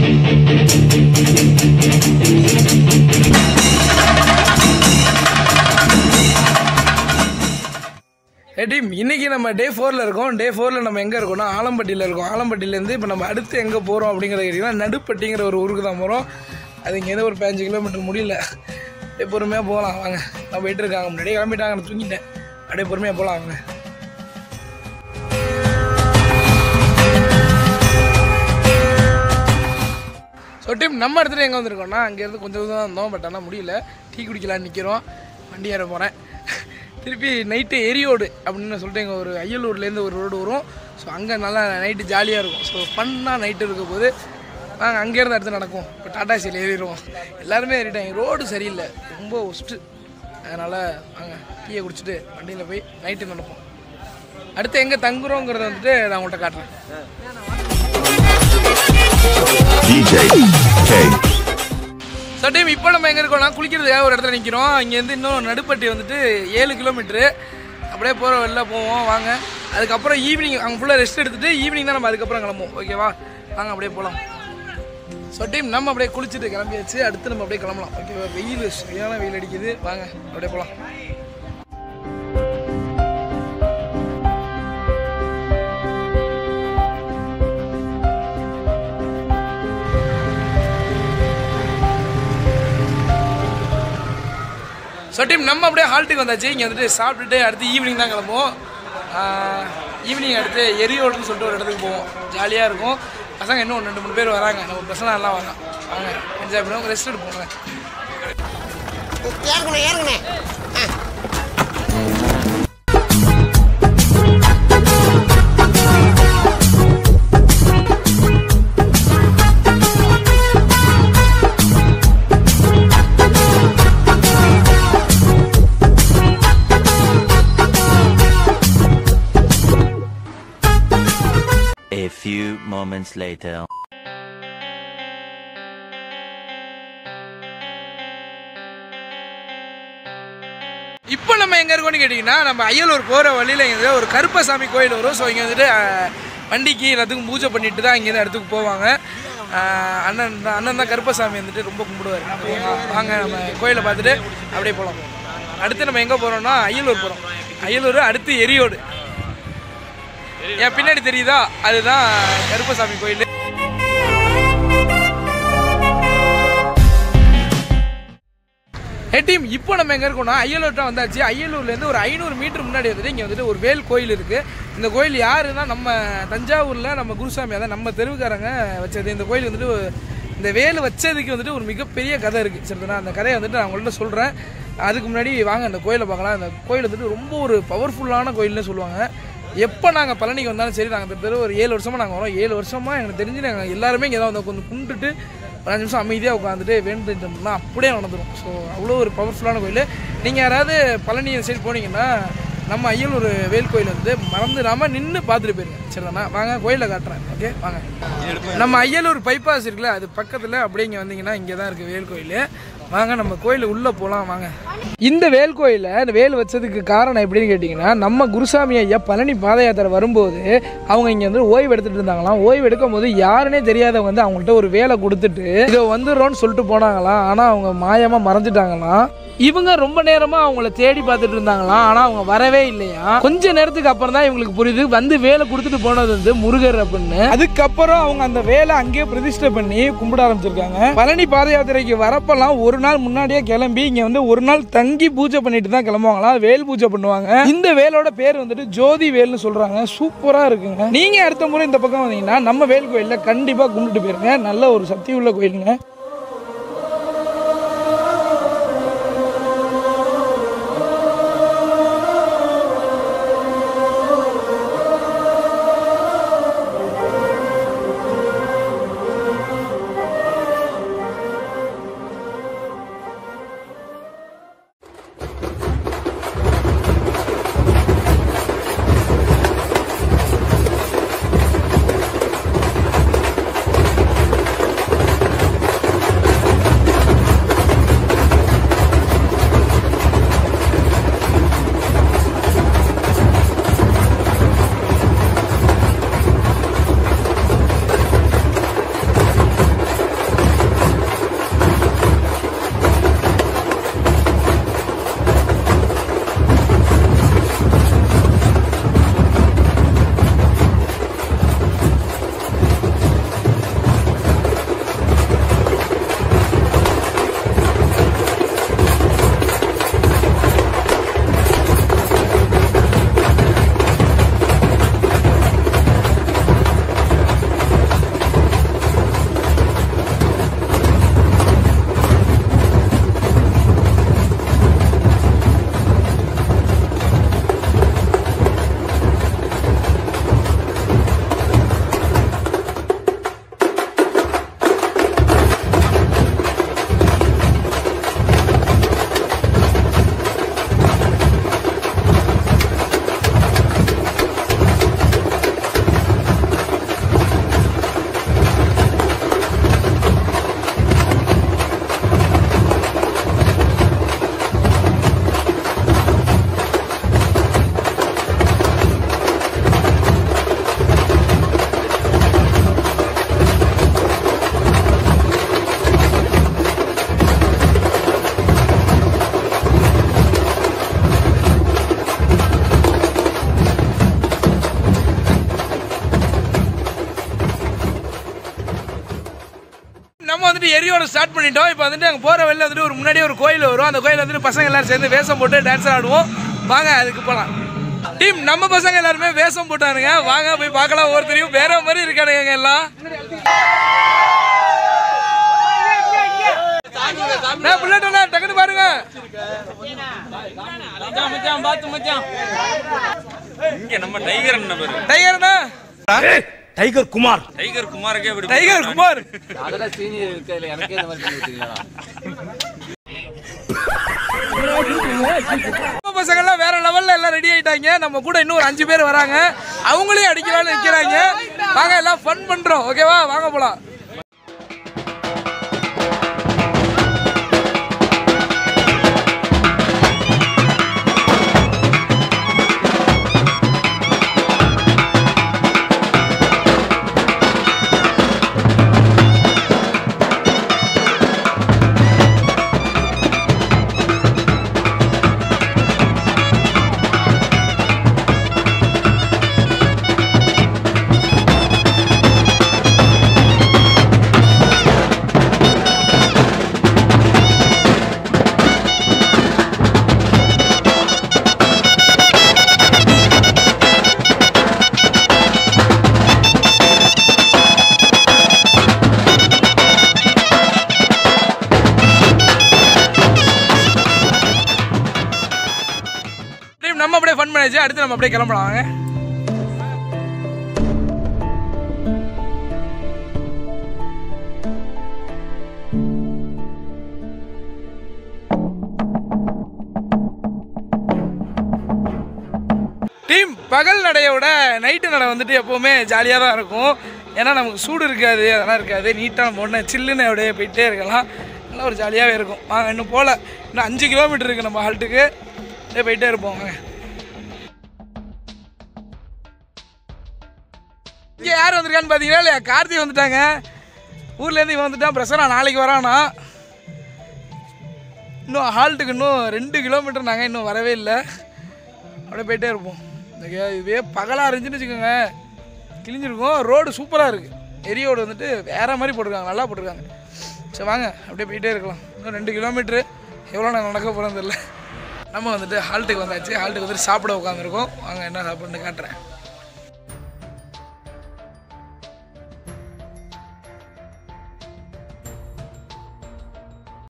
Team இன்னைக்கு நம்ம டே 4ல் இருக்கோம். டே 4ல் நம்ம எங்கே இருக்கோம்னா ஆலம்பட்டியில் இருக்கோம். ஆலம்பட்டியிலேருந்து இப்போ நம்ம அடுத்து எங்கே போகிறோம் அப்படிங்கிறத கேட்டிங்கன்னா நடுப்பட்டிங்கிற ஒரு ஊருக்கு தான் போகிறோம். அது இங்கேருந்து ஒரு 15 கிலோமீட்டர் முடியல. அப்படியே பொறுமையாக போகலாம் வாங்க. நான் போயிட்டு இருக்காங்க, முன்னாடியே கிளம்பிட்டாங்க, நான் தூங்கிட்டேன். அப்படியே பொறுமையாக போகலாம் வாங்க. ஸோ டீம் நம்ம இடத்துல எங்கே வந்திருக்கோம்னா அங்கேருந்து கொஞ்சம் தான் இருந்தோம். பட் ஆனால் முடியல. டீ குடிக்கலான்னு நிற்கிறோம். வண்டி ஏற போகிறேன். திருப்பி நைட்டு எரியோடு அப்படின்னு சொல்லிட்டு எங்கள் ஒரு அய்யலூர்லேருந்து ஒரு ரோடு வரும். ஸோ அங்கே நல்லா நைட்டு ஜாலியாக இருக்கும். ஸோ ஃபன்னாக நைட்டு இருக்க போது நாங்கள் அங்கேருந்து அடுத்து நடக்கும். இப்போ டாடா ஏசியில் ஏறிடுவோம். எல்லாருமே ஏறிட்டாங்க. ரோடு சரியில்லை, ரொம்ப ஒஸ்ட்டு. அதனால் நாங்கள் டீயை குடிச்சிட்டு வண்டியில் போய் நைட்டு நடப்போம். அடுத்து எங்கே தங்குறோங்கிறத வந்துட்டு நான் உங்கள்கிட்ட காட்டுறேன். ஸோ டீம் இப்போ நம்ம எங்கே இருக்கோம்னா குளிக்கிறதுக்காக ஒரு இடத்துல நிற்கிறோம். இங்கேருந்து இன்னும் நடுப்பட்டி வந்துட்டு 7 கிலோமீட்ரு. அப்படியே போகிற வெளில போவோம் வாங்க. அதுக்கப்புறம் ஈவினிங் அங்கே ஃபுல்லாக ரெஸ்ட் எடுத்துகிட்டு ஈவினிங் தான் நம்ம அதுக்கப்புறம் கிளம்புவோம். ஓகேவா, வாங்க அப்படியே போகலாம். ஸோ டீம் நம்ம அப்படியே குளிச்சுட்டு கிளம்பியாச்சு. அடுத்து நம்ம அப்படியே கிளம்பலாம். ஓகேவா, வெயில் சரியான வெயில் அடிக்குது. வாங்க அப்படியே போகலாம். ஸோ டீம் நம்ம அப்படியே ஹால்ட்டுக்கு வந்தாச்சு. இங்கே வந்துட்டு சாப்பிட்டுட்டு அடுத்து ஈவினிங் தான் கிளம்புவோம். ஈவினிங் அடுத்து எரியோடுன்னு சொல்லிட்டு ஒரு இடத்துக்கு போவோம். ஜாலியாக இருக்கும். பசங்க இன்னும் 2-3 பேர் வராங்க. நம்ம பசங்க எல்லாம் வரோம். வாங்க என்ஜாய் பண்ணுவோம், ரெஸ்ட் எடுப்போங்க. A few moments later. இப்போ நம்ம எங்கே இருக்கோம்னு கேட்டிங்கன்னா நம்ம அய்யலூர் போகிற வழியில் இங்கே ஒரு கருப்பசாமி கோயில் வரும். ஸோ இங்கே வந்துட்டு வண்டிக்கு எல்லாத்துக்கும் பூஜை பண்ணிட்டு தான் இங்கேருந்து இடத்துக்கு போவாங்க. அண்ணன் தான் கருப்பசாமி வந்துட்டு ரொம்ப கும்பிடுவார். வாங்க நம்ம கோயிலை பார்த்துட்டு அப்படியே போகலாம். அடுத்து நம்ம எங்கே போகிறோம்னா அய்யலூர் போகிறோம். அய்யலூர் அடுத்து எரியோடு. என் பின்னாடி தெரியுதா, அதுதான் கருப்பசாமி கோயில். டீம் இப்போ நம்ம எங்கே இருக்கோம்னா அய்யலூர்ட்ட வந்தாச்சு. அய்யலூர்லேருந்து ஒரு 500 மீட்டர் முன்னாடி வந்துட்டு இங்கே வந்துட்டு ஒரு வேல் கோயில் இருக்குது. இந்த கோயில் யாருன்னா நம்ம தஞ்சாவூரில் நம்ம குருசாமி, அதான் நம்ம தெருவுக்காரங்க வச்சது. இந்த கோயில் வந்துட்டு இந்த வேல் வச்சதுக்கு வந்துட்டு ஒரு மிகப்பெரிய கதை இருக்குது. சரிதானா, அந்த கதையை வந்துட்டு நான் உங்கள்கிட்ட சொல்கிறேன். அதுக்கு முன்னாடி வாங்க அந்த கோயிலை பார்க்கலாம். அந்த கோயில் வந்துட்டு ரொம்ப ஒரு பவர்ஃபுல்லான கோயில்னு சொல்லுவாங்க. எப்போ நாங்கள் பழனிக்கு வந்தாலும் சரி, நாங்கள் தெரு ஒரு 7 வருஷமாக நாங்கள் வரோம். 7 வருஷமாக எனக்கு தெரிஞ்சு நாங்கள் எல்லாருமே இங்கே தான் வந்து கொஞ்சம் கும்பிட்டுட்டு 5 நிமிஷம் அமைதியாக உட்காந்துட்டு வேண்டுட்டோம்னா அப்படியே நடந்துடும். ஸோ அவ்வளோ ஒரு பவர்ஃபுல்லான கோயில். நீங்கள் யாராவது பழனி சைடு போனீங்கன்னா நம்ம அய்யலூர் வேல் கோயில் வந்து மறந்துடாமல் நின்று பார்த்துட்டு போயிருங்க. சரிதானா, வாங்க கோயிலில் காட்டுறேன். ஓகே வாங்க. நம்ம அய்யலூர் பைபாஸ் இருக்குல்ல, அது பக்கத்தில் அப்படியே இங்கே வந்தீங்கன்னா இங்கே தான் இருக்குது வேல் கோயில். வாங்க நம்ம கோயில் உள்ளே போகலாம் வாங்க. இந்த வேல் கோயிலில் இந்த வேல் வச்சதுக்கு காரணம் எப்படின்னு கேட்டிங்கன்னா, நம்ம குருசாமி ஐயா பழனி பாத யாத்திரை வரும்போது அவங்க இங்கே வந்து ஓய்வு எடுத்துகிட்டு இருந்தாங்களாம். ஓய்வு எடுக்கும் போது யாருன்னே தெரியாதவங்க வந்து அவங்கள்ட்ட ஒரு வேலை கொடுத்துட்டு இதை வந்துடுறோன்னு சொல்லிட்டு போனாங்களாம். ஆனால் அவங்க மாயமாக மறைஞ்சிட்டாங்களாம். இவங்க ரொம்ப நேரமாக அவங்கள தேடி பார்த்துட்டு இருந்தாங்களாம். ஆனால் அவங்க வரவே இல்லையா. கொஞ்ச நேரத்துக்கு அப்புறம் தான் இவங்களுக்கு புரியுது வந்து வேலை கொடுத்துட்டு போனது வந்து முருகர் அப்படின்னு. அதுக்கப்புறம் அவங்க அந்த வேலை அங்கேயே பிரதிஷ்டை பண்ணி கும்பிட ஆரம்பிச்சிருக்காங்க. பழனி பாத யாத்திரைக்கு வரப்பெல்லாம் ஒரு நாள் முன்னாடியே கிளம்பி இங்கே வந்து ஒரு நாள் தங்கி பூஜை பண்ணிட்டு தான் கிளம்புவாங்களா. வேல் பூஜை பண்ணுவாங்க. இந்த வேலோட பேர் வந்துட்டு ஜோதி வேல்னு சொல்றாங்க. சூப்பரா இருக்குங்க. நீங்க அடுத்த முறை இந்த பக்கம் வந்தீங்கன்னா நம்ம வேல் கோயில்ல கண்டிப்பா கும்பிட்டு போயிருங்க. நல்ல ஒரு சக்தி உள்ள கோயிலுங்க. நம்ம வந்துட்டு எரியோட ஸ்டார்ட் பண்ணிட்டோம். இப்போ வந்துட்டு அங்கே போகிற வெளில வந்துட்டு ஒரு முன்னாடியே ஒரு கோயில் வரும். அந்த கோயில் வந்துட்டு பசங்க எல்லாரும் சேர்ந்து வேஷம் போட்டு டான்ஸ் ஆடுவோம். வாங்க அதுக்கு போகலாம். டீம் நம்ம பசங்க எல்லாருமே வேஷம் போட்டானுங்க. வாங்க போய் பார்க்கலாம். ஒவ்வொருத்தரையும் வேற மாதிரி இருக்கானுங்க எல்லாம். டக்குனு பாருங்க. டைகர் குமார் டைகர் குமார் பசங்க எல்லாம் வேற லெவல்ல எல்லாம் ரெடி ஆயிட்டாங்க. நம்ம கூட இன்னும் ஒரு 5 பேர் வராங்க. அவங்களையும் அடிக்கலாம்னு நிக்கிறாங்க. வாங்க எல்லாம் ஃபன் பண்றோம். ஓகேவா? வாங்க போலாம். நம்ம அப்படியே ஃபன் பண்ணாச்சு. அடுத்து நம்ம அப்படியே கிளம்பலாம். வாங்க. டீம் பகல் நடையோட நைட்டு நடை வந்துட்டு எப்போவுமே ஜாலியாக தான் இருக்கும். ஏன்னா நமக்கு சூடு இருக்காது, அதெல்லாம் இருக்காது. நீட்டாக நம்ம ஒன்று சில்லுன்னு அப்படியே போயிட்டே இருக்கலாம். நல்லா ஒரு ஜாலியாகவே இருக்கும். வாங்க இன்னும் போகல. இன்னும் 5 கிலோமீட்டர் இருக்குது நம்ம ஹால்ட்டுக்கு. அப்படியே போயிட்டே இருப்போம். வாங்க. இங்கே யார் வந்திருக்கான்னு பார்த்தீங்கன்னா இல்லையா, கார்த்தி வந்துட்டாங்க. ஊர்லேருந்து இவன் வந்துட்டான். பிரசனா நாளைக்கு வரானா. இன்னும் ஹால்ட்டுக்கு இன்னும் 2 கிலோமீட்டர். நாங்கள் இன்னும் வரவே இல்லை. அப்படியே போயிட்டே இருப்போம். இதுவே பகலாக இருந்துச்சுன்னு வச்சுக்கோங்க, கிழிஞ்சிருக்கும். ரோடு சூப்பராக இருக்குது. எரியோடு வந்துட்டு வேறு மாதிரி போட்டிருக்காங்க, நல்லா போட்டிருக்காங்க. சரி வாங்க அப்படியே போயிட்டே இருக்கலாம். இன்னும் 2 கிலோமீட்ரு. எவ்வளோ நான் நடக்க போகிறது இல்லை. நம்ம வந்துட்டு ஹால்ட்டுக்கு வந்தாச்சு. ஹால்ட்டுக்கு வந்துட்டு சாப்பிட உட்காந்துருக்கோம். வாங்க என்ன சாப்பிட்ணுன்னு காட்டுறேன்.